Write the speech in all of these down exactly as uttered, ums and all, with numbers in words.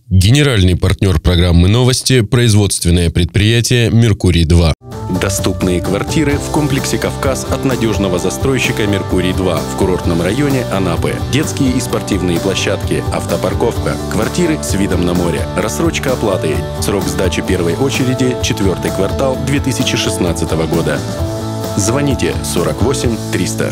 Генеральный партнер программы «Новости» – производственное предприятие «Меркурий-два». Доступные квартиры в комплексе «Кавказ» от надежного застройщика «Меркурий-два» в курортном районе Анапы. Детские и спортивные площадки, автопарковка, квартиры с видом на море, рассрочка оплаты. Срок сдачи первой очереди – четвертый квартал две тысячи шестнадцатого года. Звоните сорок восемь триста.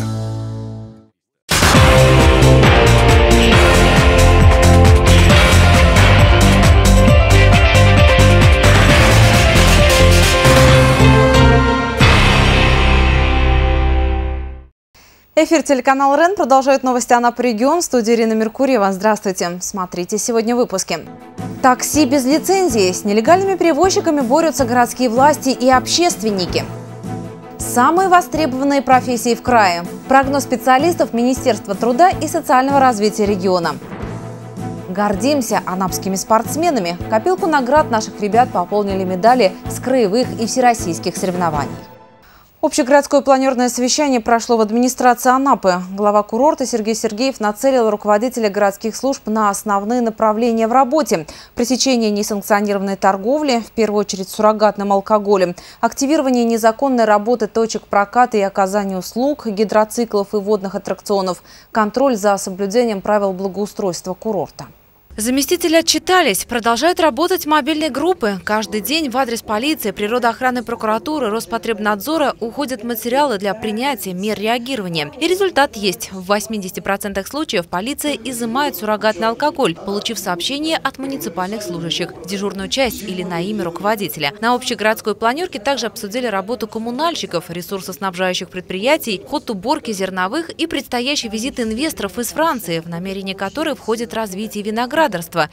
Эфир телеканала РЕН продолжает новости Анапы регион. В студии Ирина Меркурьева. Здравствуйте. Смотрите сегодня в выпуске. Такси без лицензии. С нелегальными перевозчиками борются городские власти и общественники. Самые востребованные профессии в крае. Прогноз специалистов Министерства труда и социального развития региона. Гордимся анапскими спортсменами. Копилку наград наших ребят пополнили медали с краевых и всероссийских соревнований. Общегородское планерное совещание прошло в администрации Анапы. Глава курорта Сергей Сергеев нацелил руководителя городских служб на основные направления в работе. Пресечение несанкционированной торговли, в первую очередь суррогатным алкоголем, активирование незаконной работы точек проката и оказания услуг, гидроциклов и водных аттракционов, контроль за соблюдением правил благоустройства курорта. Заместители отчитались. Продолжают работать мобильные группы. Каждый день в адрес полиции, природоохраны, прокуратуры, Роспотребнадзора уходят материалы для принятия мер реагирования. И результат есть. В восьмидесяти процентах случаев полиция изымает суррогатный алкоголь, получив сообщение от муниципальных служащих в дежурную часть или на имя руководителя. На общегородской планерке также обсудили работу коммунальщиков, ресурсоснабжающих предприятий, ход уборки зерновых и предстоящий визит инвесторов из Франции, в намерение которой входит развитие винограда.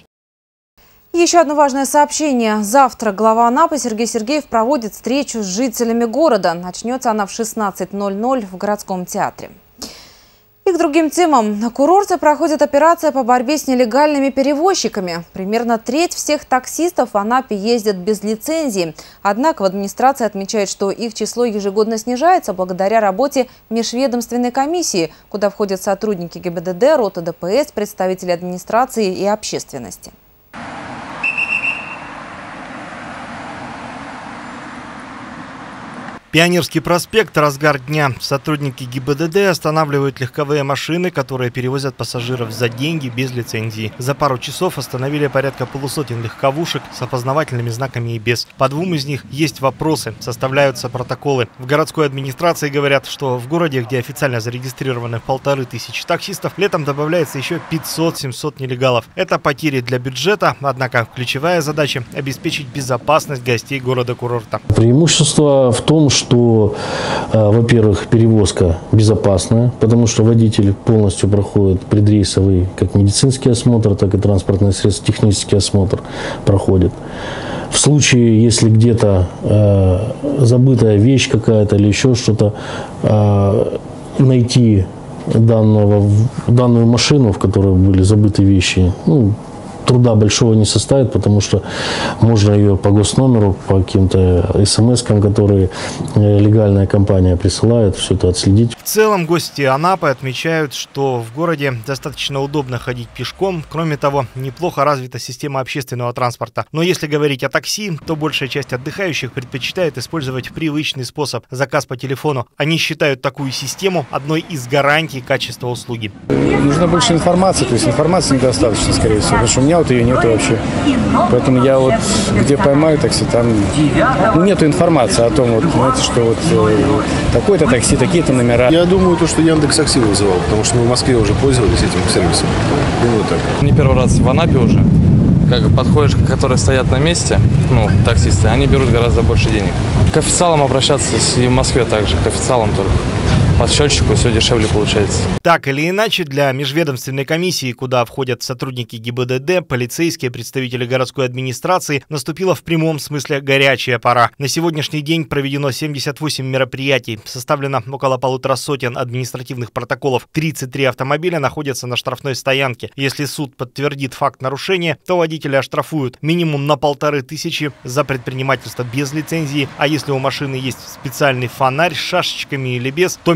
Еще одно важное сообщение. Завтра глава Анапы Сергей Сергеев проводит встречу с жителями города. Начнется она в шестнадцать ноль ноль в городском театре. И к другим темам. На курорте проходит операция по борьбе с нелегальными перевозчиками. Примерно треть всех таксистов в Анапе ездят без лицензии. Однако в администрации отмечают, что их число ежегодно снижается благодаря работе межведомственной комиссии, куда входят сотрудники ГИБДД, рота ДПС, представители администрации и общественности. Пионерский проспект, разгар дня. Сотрудники ГИБДД останавливают легковые машины, которые перевозят пассажиров за деньги без лицензии. За пару часов остановили порядка полусотен легковушек с опознавательными знаками и без. По двум из них есть вопросы, составляются протоколы. В городской администрации говорят, что в городе, где официально зарегистрированы полторы тысячи таксистов, летом добавляется еще пятьсот-семьсот нелегалов. Это потери для бюджета, однако ключевая задача – обеспечить безопасность гостей города-курорта. Преимущество в том, что что, во-первых, перевозка безопасная, потому что водитель полностью проходит предрейсовый как медицинский осмотр, так и транспортное средство, технический осмотр проходит. В случае, если где-то э, забытая вещь какая-то или еще что-то, э, найти данного, данную машину, в которой были забыты вещи, ну, труда большого не составит, потому что можно ее по госномеру, по каким-то смс-кам, которые легальная компания присылает, все это отследить. В целом гости Анапы отмечают, что в городе достаточно удобно ходить пешком. Кроме того, неплохо развита система общественного транспорта. Но если говорить о такси, то большая часть отдыхающих предпочитает использовать привычный способ – заказ по телефону. Они считают такую систему одной из гарантий качества услуги. Нужна больше информации, то есть информации недостаточно, скорее всего, потому что у меня вот ее нету вообще. Поэтому я вот где поймаю такси, там ну, нету информации о том, вот, знаете, что вот э, такое-то такси, такие-то номера. Я думаю, то, что Яндекс.Такси вызывал, потому что мы в Москве уже пользовались этим сервисом. Думаю, так. Не первый раз в Анапе уже. Как подходишь, которые стоят на месте, ну, таксисты, они берут гораздо больше денег. К официалам обращаться и в Москве также, к официалам только. По счетчику все дешевле получается. Так или иначе, для межведомственной комиссии, куда входят сотрудники ГИБДД, полицейские, представители городской администрации, наступила в прямом смысле горячая пора. На сегодняшний день проведено семьдесят восемь мероприятий, составлено около полутора сотен административных протоколов, тридцать три автомобиля находятся на штрафной стоянке. Если суд подтвердит факт нарушения, то водителя оштрафуют минимум на полторы тысячи за предпринимательство без лицензии, а если у машины есть специальный фонарь с шашечками или без, то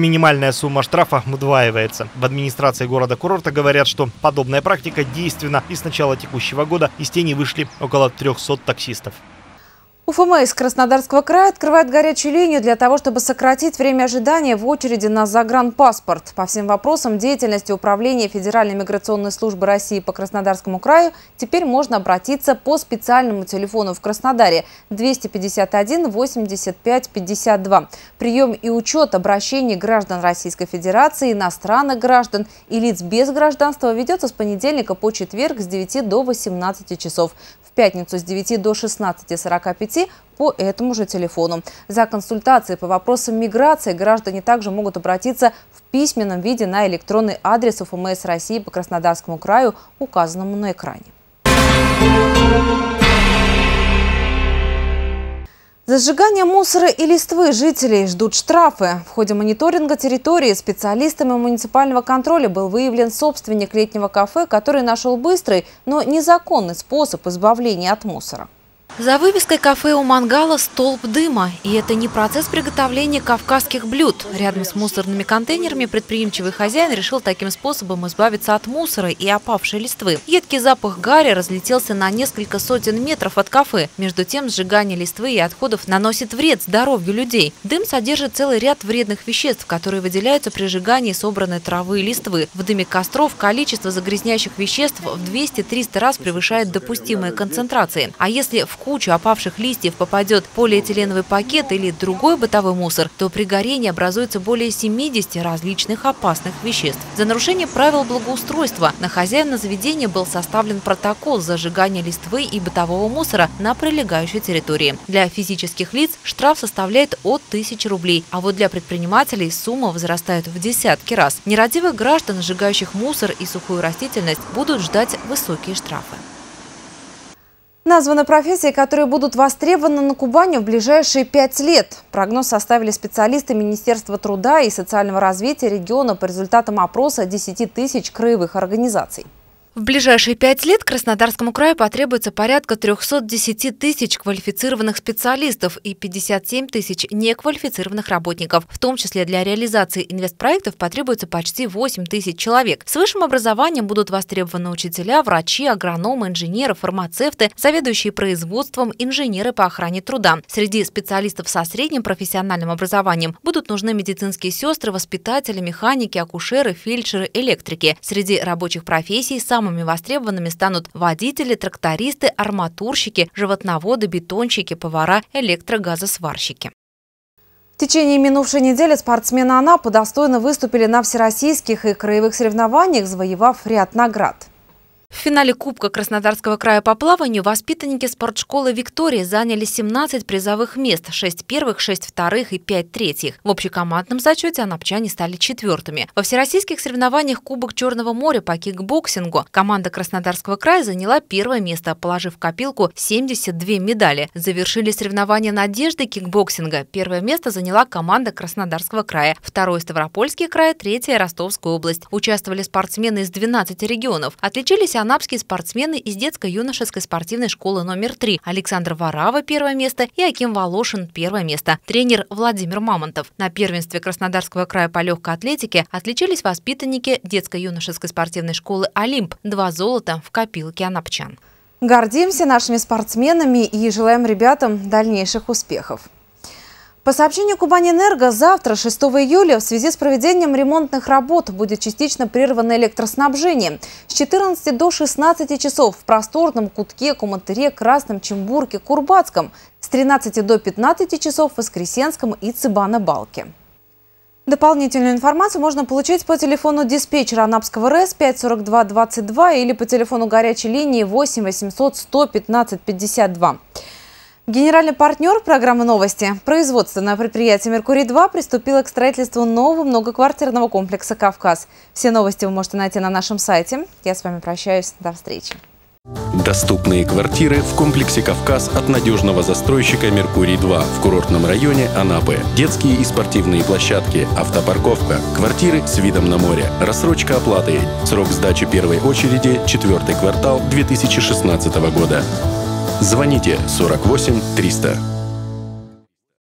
минимальная сумма штрафа удваивается. В администрации города-курорта говорят, что подобная практика действенна, и с начала текущего года из тени вышли около трёхсот таксистов. УФМС Краснодарского края открывает горячую линию для того, чтобы сократить время ожидания в очереди на загранпаспорт. По всем вопросам деятельности Управления Федеральной миграционной службы России по Краснодарскому краю теперь можно обратиться по специальному телефону в Краснодаре двести пятьдесят один восемьдесят пять пятьдесят два. Прием и учет обращений граждан Российской Федерации, иностранных граждан и лиц без гражданства ведется с понедельника по четверг с девяти до восемнадцати часов. В пятницу с девяти до шестнадцати сорока пяти по этому же телефону. За консультацией по вопросам миграции граждане также могут обратиться в письменном виде на электронный адрес УФМС России по Краснодарскому краю, указанному на экране. За сжигание мусора и листвы жителей ждут штрафы. В ходе мониторинга территории специалистами муниципального контроля был выявлен собственник летнего кафе, который нашел быстрый, но незаконный способ избавления от мусора. За вывеской кафе у мангала столб дыма. И это не процесс приготовления кавказских блюд. Рядом с мусорными контейнерами предприимчивый хозяин решил таким способом избавиться от мусора и опавшей листвы. Едкий запах гари разлетелся на несколько сотен метров от кафе. Между тем, сжигание листвы и отходов наносит вред здоровью людей. Дым содержит целый ряд вредных веществ, которые выделяются при сжигании собранной травы и листвы. В дыме костров количество загрязняющих веществ в двести-триста раз превышает допустимые концентрации. А если в кучу опавших листьев попадет полиэтиленовый пакет или другой бытовой мусор, то при горении образуется более семидесяти различных опасных веществ. За нарушение правил благоустройства на хозяина заведения был составлен протокол за сжигание листвы и бытового мусора на прилегающей территории. Для физических лиц штраф составляет от тысячи рублей, а вот для предпринимателей сумма возрастает в десятки раз. Нерадивых граждан, сжигающих мусор и сухую растительность, будут ждать высокие штрафы. Названы профессии, которые будут востребованы на Кубани в ближайшие пять лет. Прогноз составили специалисты Министерства труда и социального развития региона по результатам опроса десяти тысяч краевых организаций. В ближайшие пять лет Краснодарскому краю потребуется порядка трёхсот десяти тысяч квалифицированных специалистов и пятьдесят семь тысяч неквалифицированных работников. В том числе для реализации инвестпроектов потребуется почти восемь тысяч человек. С высшим образованием будут востребованы учителя, врачи, агрономы, инженеры, фармацевты, заведующие производством, инженеры по охране труда. Среди специалистов со средним профессиональным образованием будут нужны медицинские сестры, воспитатели, механики, акушеры, фельдшеры, электрики. Среди рабочих профессий самым Самыми востребованными станут водители, трактористы, арматурщики, животноводы, бетонщики, повара, электрогазосварщики. В течение минувшей недели спортсмены Анапы достойно выступили на всероссийских и краевых соревнованиях, завоевав ряд наград. В финале Кубка Краснодарского края по плаванию воспитанники спортшколы «Виктория» заняли семнадцать призовых мест, шесть первых, шесть вторых и пять третьих. В общекомандном зачете анапчане стали четвертыми. Во всероссийских соревнованиях Кубок Черного моря по кикбоксингу команда Краснодарского края заняла первое место, положив в копилку семьдесят две медали. Завершили соревнования «Надежды» кикбоксинга. Первое место заняла команда Краснодарского края, второй – Ставропольский край, третье – Ростовская область. Участвовали спортсмены из двенадцати регионов. Отличились анапские спортсмены из детско-юношеской спортивной школы номер три. Александр Варава – первое место и Аким Волошин – первое место. Тренер Владимир Мамонтов. На первенстве Краснодарского края по легкой атлетике отличились воспитанники детско-юношеской спортивной школы «Олимп». Два золота в копилке анапчан. Гордимся нашими спортсменами и желаем ребятам дальнейших успехов. По сообщению Кубанэнерго, завтра, шестого июля, в связи с проведением ремонтных работ будет частично прервано электроснабжение. С четырнадцати до шестнадцати часов в просторном Кутке, Куматыре, Красном Чембурке, Курбатском. С тринадцати до пятнадцати часов в Воскресенском и Цыбано-Балке. Дополнительную информацию можно получить по телефону диспетчера Анапского РЭС пять сорок два двадцать два или по телефону горячей линии восемь восемьсот сто пятнадцать пятьдесят два. Генеральный партнер программы «Новости» производственное предприятие «Меркурий-два» приступило к строительству нового многоквартирного комплекса «Кавказ». Все новости вы можете найти на нашем сайте. Я с вами прощаюсь. До встречи. Доступные квартиры в комплексе «Кавказ» от надежного застройщика «Меркурий-два» в курортном районе Анапы. Детские и спортивные площадки, автопарковка, квартиры с видом на море, рассрочка оплаты. Срок сдачи первой очереди – четвертый квартал две тысячи шестнадцатого года. Звоните сорок восемь триста.